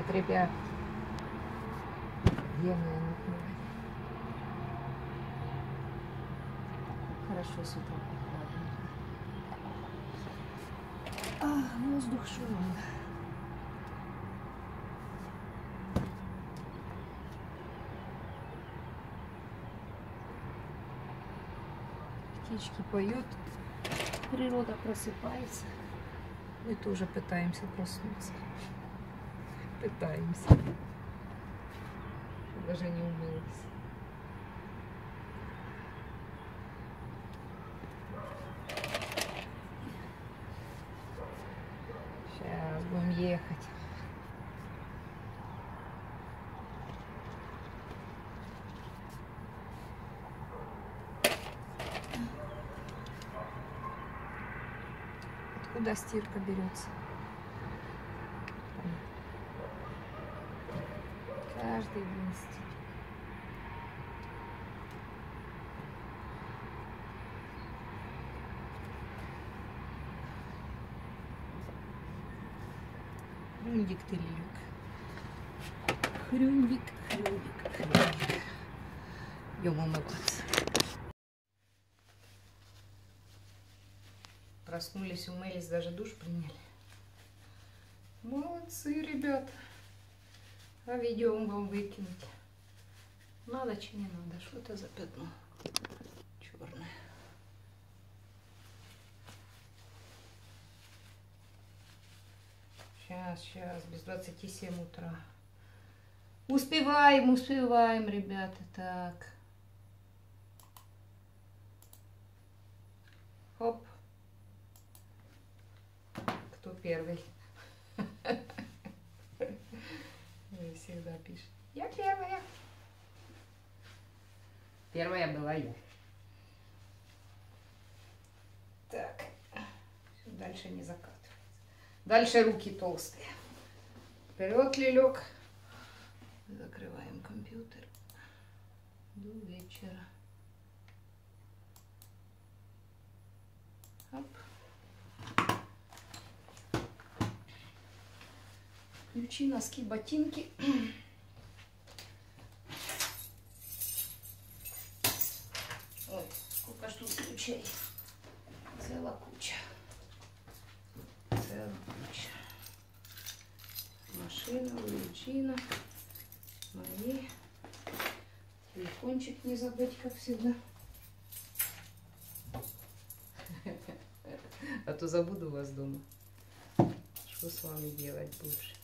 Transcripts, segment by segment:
хватит, ребят. Где моя накрывать? Хорошо с утра прохладно. Воздух шумит. Птички поют, природа просыпается. Мы тоже пытаемся проснуться. Пытаемся. Даже не умылась. Сейчас будем ехать. Откуда стирка берется? Каждый день стирка. Хрюндик ты, Лилюк. Хрюндик, хрюндик, хрюндик. Идем умываться. Проснулись, умылись, даже душ приняли. Молодцы, ребята. А видео вам выкинуть. Надо, че не надо? Что это за пятно? Черное. Сейчас, без 27 утра. Успеваем, ребята. Так. Хоп. Кто первый? Вы всегда пишет. Я первая. Первая была я. Так. Дальше не закатывается. Дальше руки толстые. Вперед, Лилек. Закрываем компьютер. До вечера. Оп. Ключи, носки, ботинки. Ой, сколько ж тут ключей. Целая куча. Машина, Луиджина. Мои. Телефончик не забыть, как всегда. А то забуду вас дома. Что с вами делать больше?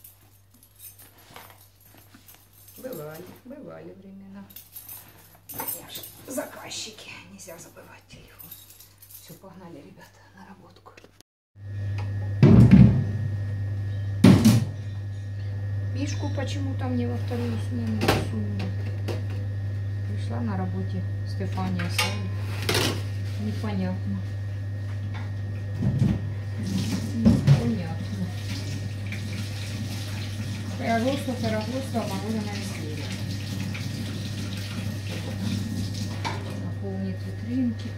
Бывали времена. Конечно, заказчики. Нельзя забывать телефон. Все, погнали, ребята, на работку. Мишку почему-то мне во вторую смену сунули. Пришла на работе Стефания Сави. Непонятно. Непонятно. Пирогоство, мороженое изделие. Наполнит витринки.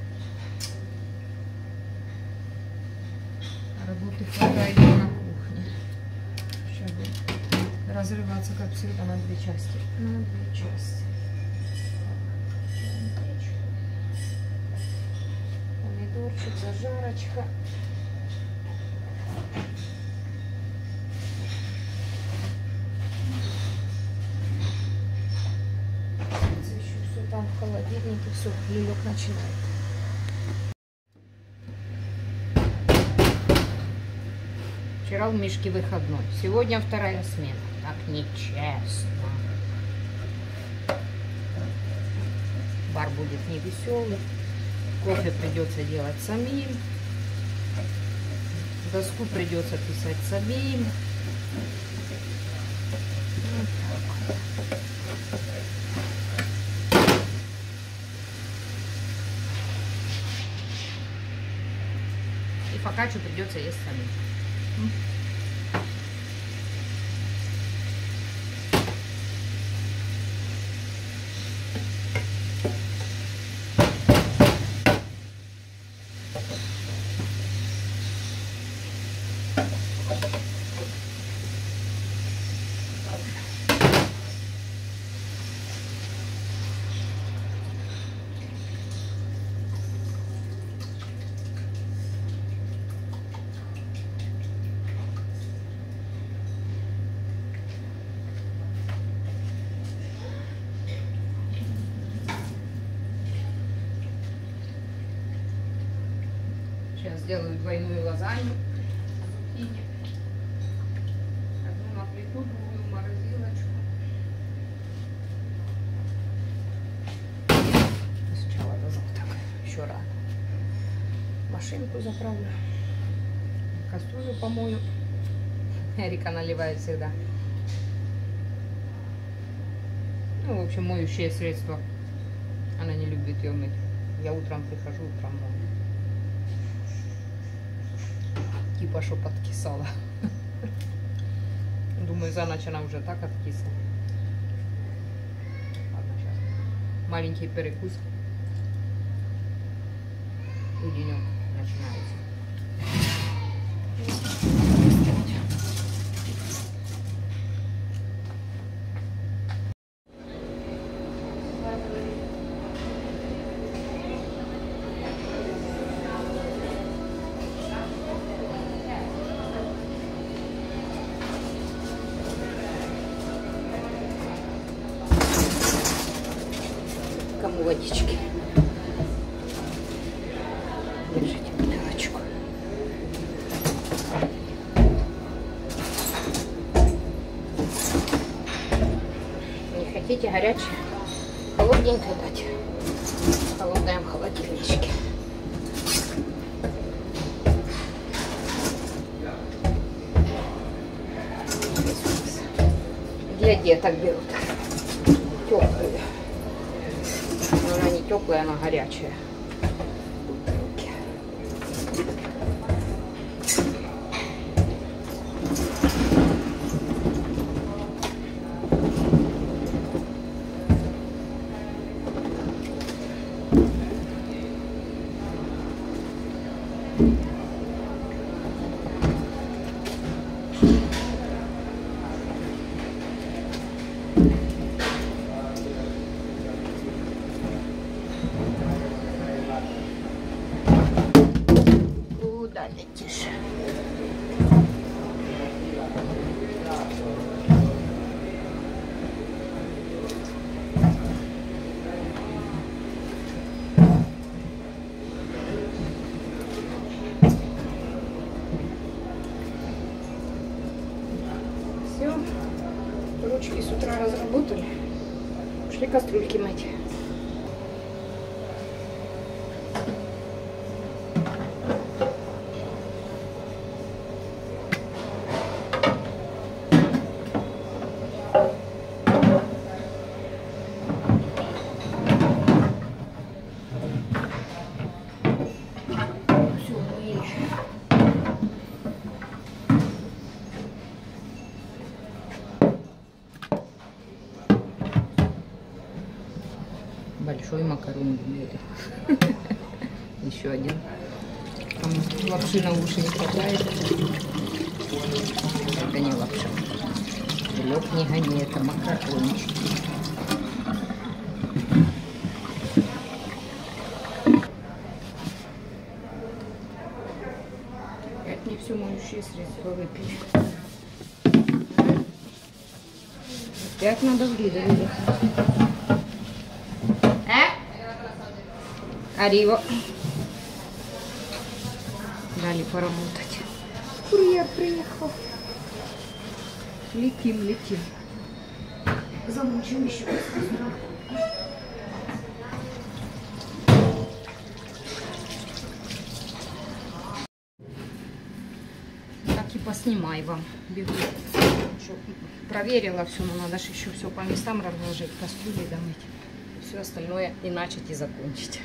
Работы хватает на кухне. Сейчас будет разрываться, как всегда, на две части. На две части. Помидорчик, зажарочка. Там в холодильнике все, Лилек начинает. Вчера у Мишки выходной, сегодня вторая смена. Так нечестно. Бар будет невеселый. Кофе придется делать самим. Доску придется писать самим. Вот так. И фокаччу придется есть самим. Сейчас сделаю двойную лазанью. Одну на плиту, другую в морозилочку. Сначала до завтрака. Еще рано. Машинку заправлю. Кастрюлю помою. Эрика наливает всегда. Ну, в общем, моющее средство. Она не любит ее мыть. Я утром прихожу, утром мою. Типа, что подкисала. Думаю, за ночь она уже так откисла. Ладно, сейчас. Маленький перекус. И денек начинается. Кому водички? Держите бутылочку. Не хотите горячее? Холодненькое дать. Холодное в холодильничке. Для деток берут. Теплые. Но она не теплая, она горячая. Куда летишь? Все, ручки с утра разработали. Пошли кастрюльки мыть. Большой макарон будет. Еще один. Там лапши на уши не хватает. Это не лапша. Белок не гони, это макарончики. Опять не все моющее средство выпили. Опять надо в Лидл ехать. Arrivo. Дали поработать. Курьер приехал. Летим, летим. Замучим еще. Так и поснимай вам. Бегу. Проверила все, но надо же еще все по местам разложить, кастрюли домыть. Все остальное и начать и закончить.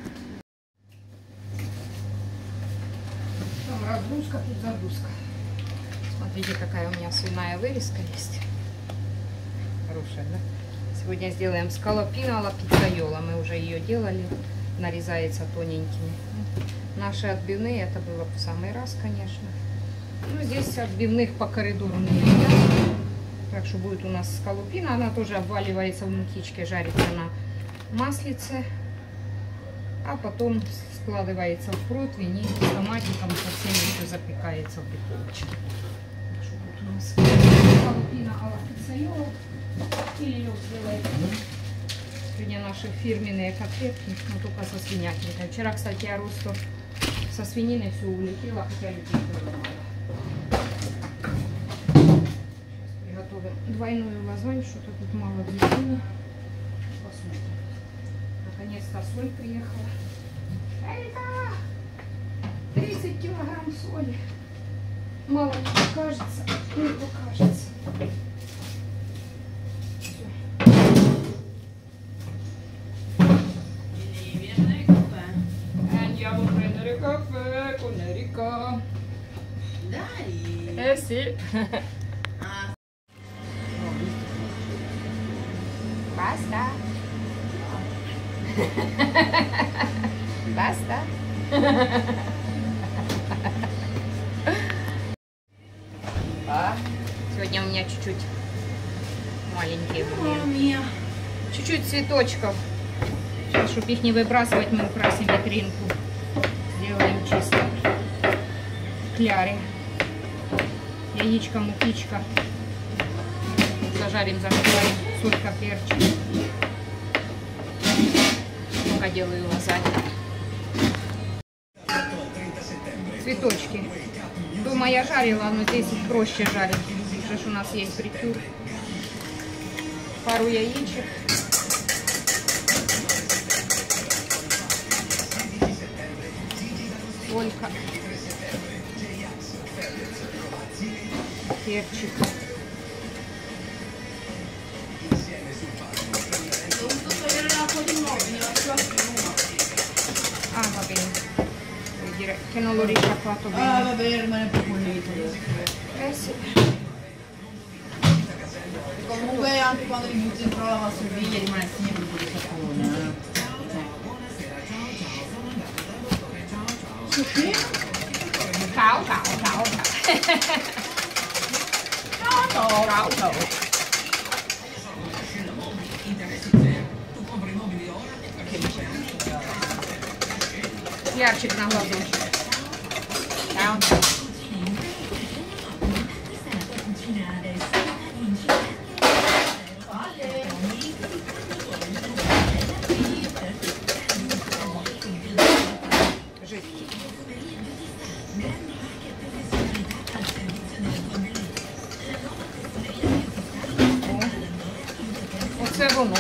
Разгрузка, тут загрузка. Смотрите, какая у меня свиная вырезка есть. Хорошая, да? Сегодня сделаем скалопино ала пиццайола. Мы уже ее делали. Нарезается тоненькими. Наши отбивные, это было в самый раз, конечно. Ну, здесь отбивных по коридору не видно. Так что будет у нас скалопино. Она тоже обваливается в мукичке, жарится на маслице. А потом складывается в противень и с томатиком со всеми еще запекается в духовочке. Так что вот у нас скалопино ала пиццайола. Или лёг делает. Сегодня наши фирменные котлетки, но только со свинятинкой. Вчера, кстати, я Росту со свининой все улетело, хотя людей было мало. Приготовим двойную лазанью, что-то тут мало длины. Посмотрим. Наконец-то соль приехала. Эрика! 30 килограмм соли. Мало не покажется, не покажется. Andiamo a prendere caffè con Erika. Dai! Sì. Ah. Basta. Basta. Сегодня у меня чуть-чуть маленькие были. Чуть-чуть цветочков. Сейчас, чтобы их не выбрасывать, мы украсим витринку. Сделаем чисто кляри. Яичко, мукичка. Зажарим, зажариваем. Солька, перчик. Пока делаю лазанью. Цветочки. Дома я жарила, но здесь их проще жарить. Потому что у нас есть фритюр. Пару яичек. Солька. Перчик. Ah, va bene. Vuol dire che non l'ho risciacquato bene. Ah, vabbè, rimane più pulito. Sì. Comunque anche quando li butti dentro la lavastoviglie rimane sempre un po' di sapone. Ciao, ciao, ciao, ciao. Ciao, ciao, ciao. Ярчик на глазу. Ciao, ciao. Жидкий. Оце воно.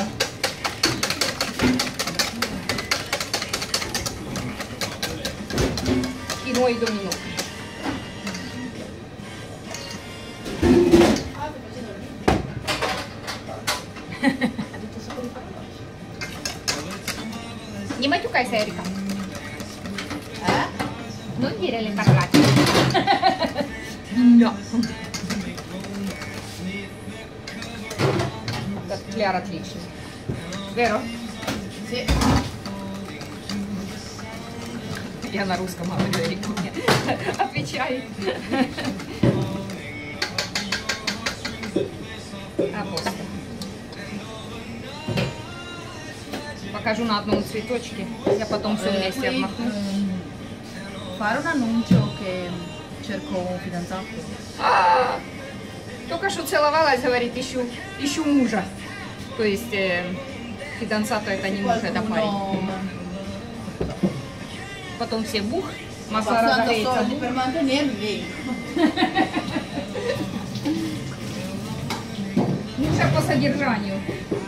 І мої доміно. Не матюкайся, Ерика. Non dire le parolacce. No. Этот кляр отличный. Веро? Sì. Я на русском говорю, Эрика мне отвечает. Апостол. Покажу на одном цветочке. Я потом все вместе обмахну. Fare un annuncio che cerco un fidanzato. Только что целовалась, говорит, ищу мужа. То есть фиданзато это не муж, это парень. Потом все бух, масло разогреется. Soldi per mantenermi. Мужа по содержанию.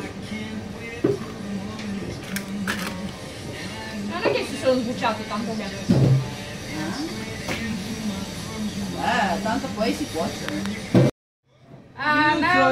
Non è che si sono sbucciati tanto bene. Tanto poi si può. А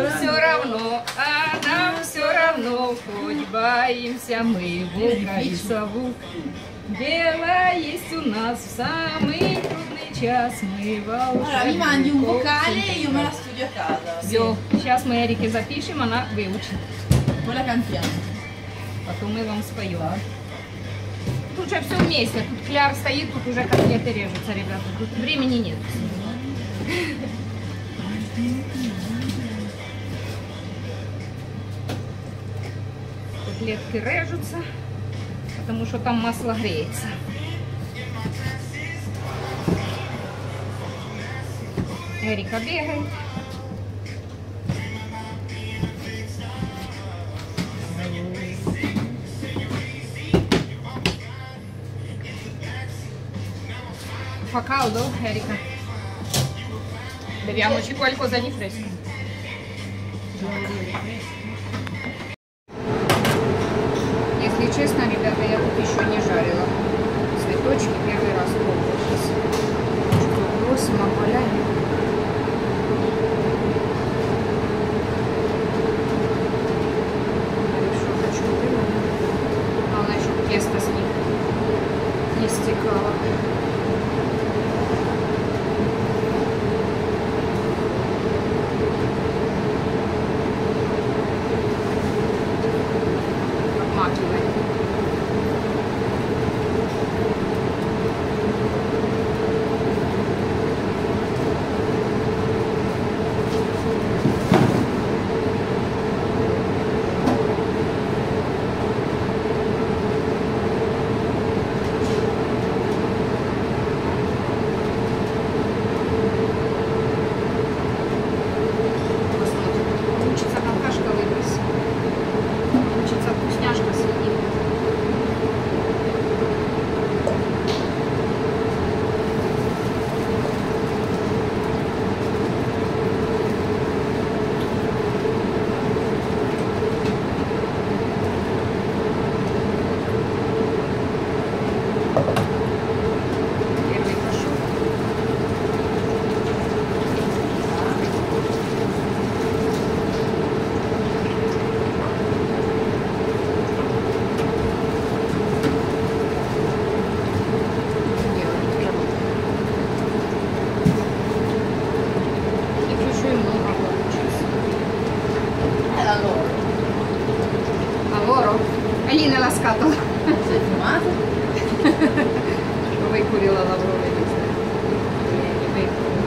нам все равно, хоть боимся мы волка и сову. Дело есть у нас в самый трудный час, мы волшебники. Allora mi mandi un vocale e io me la studio a casa. Все, сейчас мы Эрике запишем, она выучит. Poi la cantiamo. Потом мы вам споем. Тут же все вместе, тут кляр стоит, тут уже котлеты режутся, ребята, тут времени нет. Котлетки режутся, потому что там масло греется. Эрика бегает. fa caldo, Erika? Beviamoci qualcosa di fresco. Если честно, ребята, я тут еще не жарила цветочки, первый раз пробую. Бросим, опаляем. Хорошо, хочу вымыть. Главное, чтобы тесто с них не стекало. Обмакиваем. Получится какашка выбросить. Получится вкусняшка съедим. Первый пошел. И еще и много получится. Era loro. А воро? Алина ласкатала. Sei fumato? Викурила лавровий лист. Не викурила.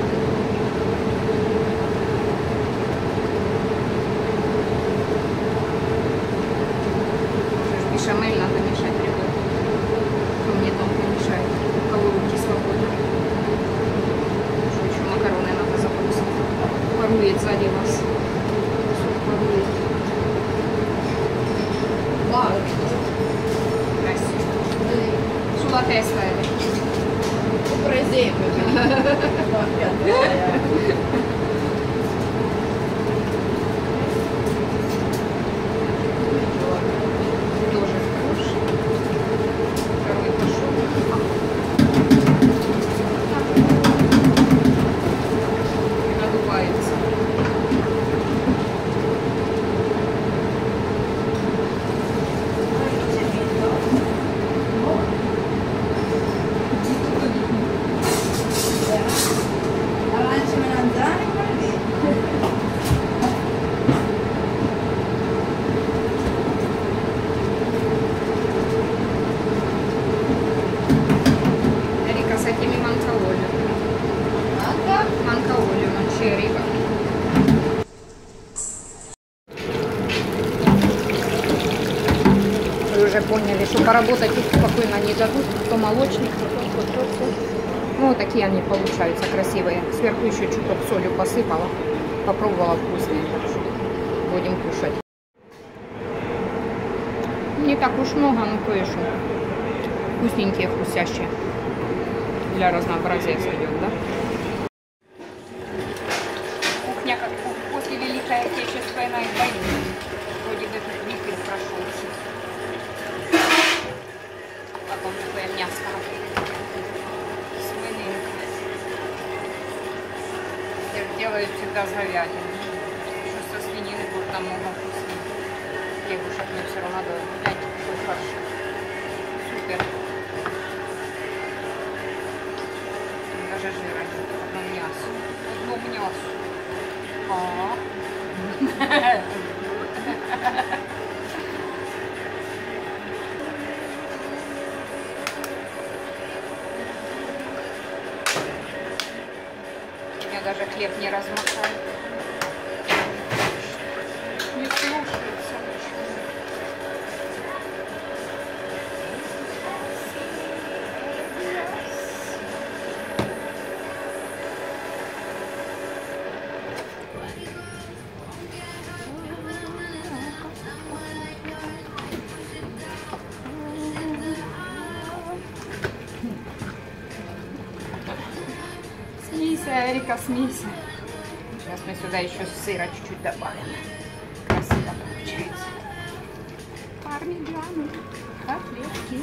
Уже ж бешамель надо мешать, ребят. Кто мне там помешает? У кого руки свободны? Что еще макароны надо забросить. Парует сзади вас. Всё парует. Guarda. Здрасте. Sulla testa, Per esempio, qua a piantare. тоже хороший. Второй пошел. И надувается. Arancia melanzane e quelle lì. Erika, sai che mi manca olio. Manca? Manca olio, non ci arriva. Вы уже поняли, что поработать тут спокойно не дадут. Кто молочник, кто. Ну, вот такие они получаются красивые. Сверху еще чуток солью посыпала. Попробовала вкусные. Так что будем кушать. Не так уж много, но кое-что. Вкусненькие, хрустящие. Для разнообразия сойдет, да? Кухня как после Великой Отечественной войны. Вроде бы этот вихрь прошелся. Потом такое мясо. Свининка. Делают всегда с говядиной. Что со свинины будет намного вкуснее. Хлебушек мне все равно надо. Гляньте, какой фарш. Супер. Даже жира нет. Одно мясо. Одно мясо. Я даже хлеб не размахаю. Не слушается. горько смесь. Сейчас мы сюда еще сыра чуть-чуть добавим. Красиво получается. Пармиджаны, котлетки.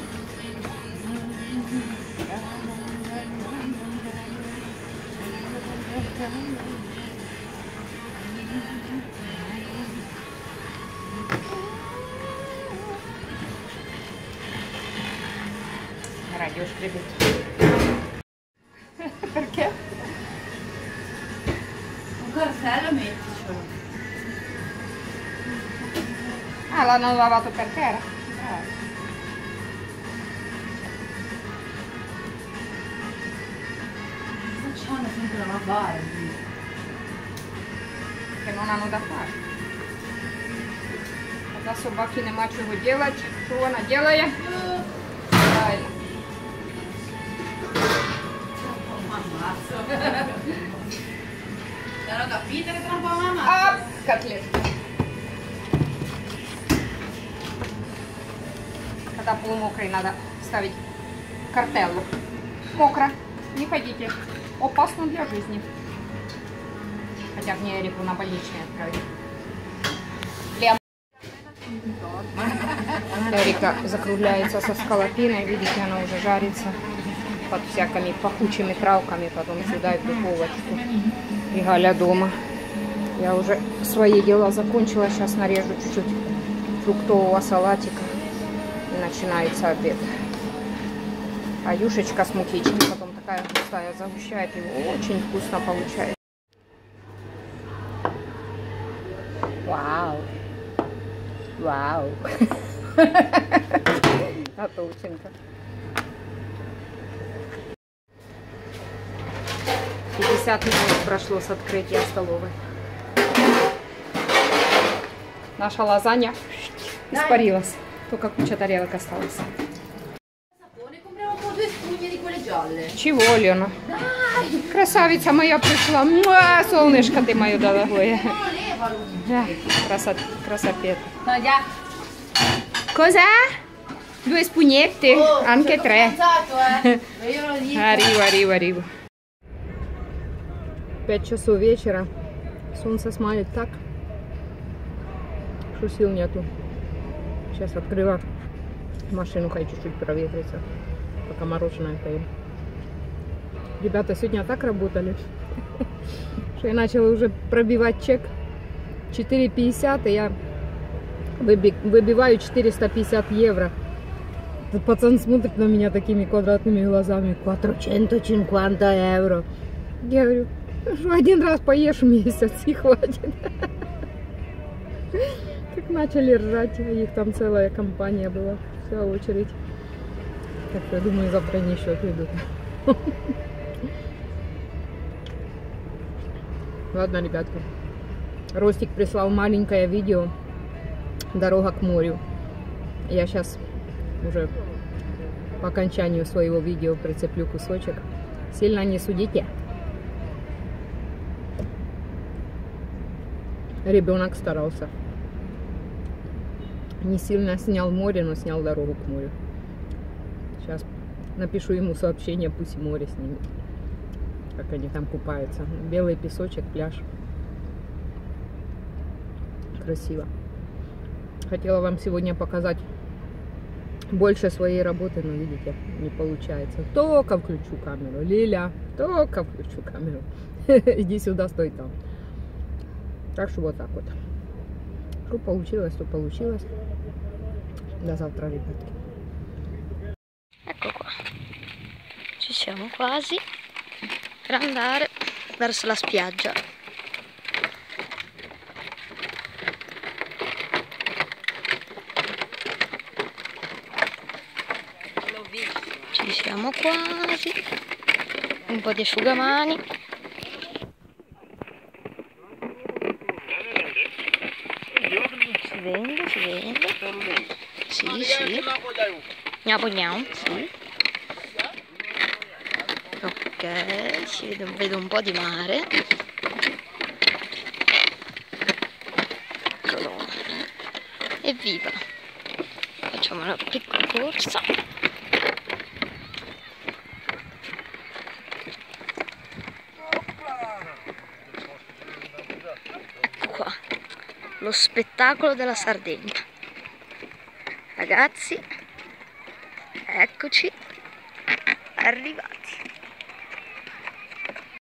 Радио шкребет. Perché? Un cartello metticelo. Ah, l'hanno lavato per terra? Facciamo sempre da lavare. Che non hanno da fare. Когда собаке нема чего делать, что она делает? Правильно. L'hanno capito che tra un po' mamma? А, котлетки. Когда полумокрый, надо ставить картеллу. Мокро. Не ходите. Опасно для жизни. Хотя мне Эрику на больничный отправить. Лем. Эрика закругляется со скалопиной. Видите, она уже жарится под всякими пахучими травками. Потом сюда и в духовочку. И Галя дома. Я уже свои дела закончила. Сейчас нарежу чуть-чуть фруктового салатика. И начинается обед. А юшечка с мукички потом такая густая загущает. Его очень вкусно получается. Вау! Вау! Готовченко. 50 минут прошло с открытия столовой. Наша лазанья испарилась. Только куча тарелок осталась. Чего, Лена? Красавица моя пришла. Муа, солнышко ты мое дорогое. Красопет. Cosa? 2 spugnette? Anche 3. Arrivo. 5 часов вечера. Солнце смалит так, что сил нету. Сейчас открыла машину, хай чуть-чуть проветрится, пока мороженое поем. Ребята сегодня так работали, что я начала уже пробивать чек 4,50, и я выбиваю 450 евро. Тут пацан смотрит на меня такими квадратными глазами. 450 евро. Я говорю, что один раз поешь в месяц и хватит. Как начали ржать, их там целая компания была, вся очередь. Так что я думаю, завтра они еще придут. Ладно, ребятки. Ростик прислал маленькое видео «Дорога к морю». Я сейчас уже по окончанию своего видео прицеплю кусочек. Сильно не судите. Ребенок старался. Не сильно снял море, но снял дорогу к морю. Сейчас напишу ему сообщение, пусть и море снимет. Как они там купаются. Белый песочек, пляж. Красиво. Хотела вам сегодня показать больше своей работы, но видите, не получается. Только включу камеру. Лиля, только включу камеру. Иди сюда, стой там. Так что вот так вот. Что получилось, то получилось. До завтра, ragazzi. Ecco qua, ci siamo quasi per andare verso la spiaggia. Ci siamo quasi, un po' di asciugamani. Si vende, si vende. Sì, sì. Gnao, sì. Ok, vedo un po' di mare. Eccolo. Evviva! Facciamo una piccola corsa. lo spettacolo della Sardegna. Ragazzi, eccoci arrivati.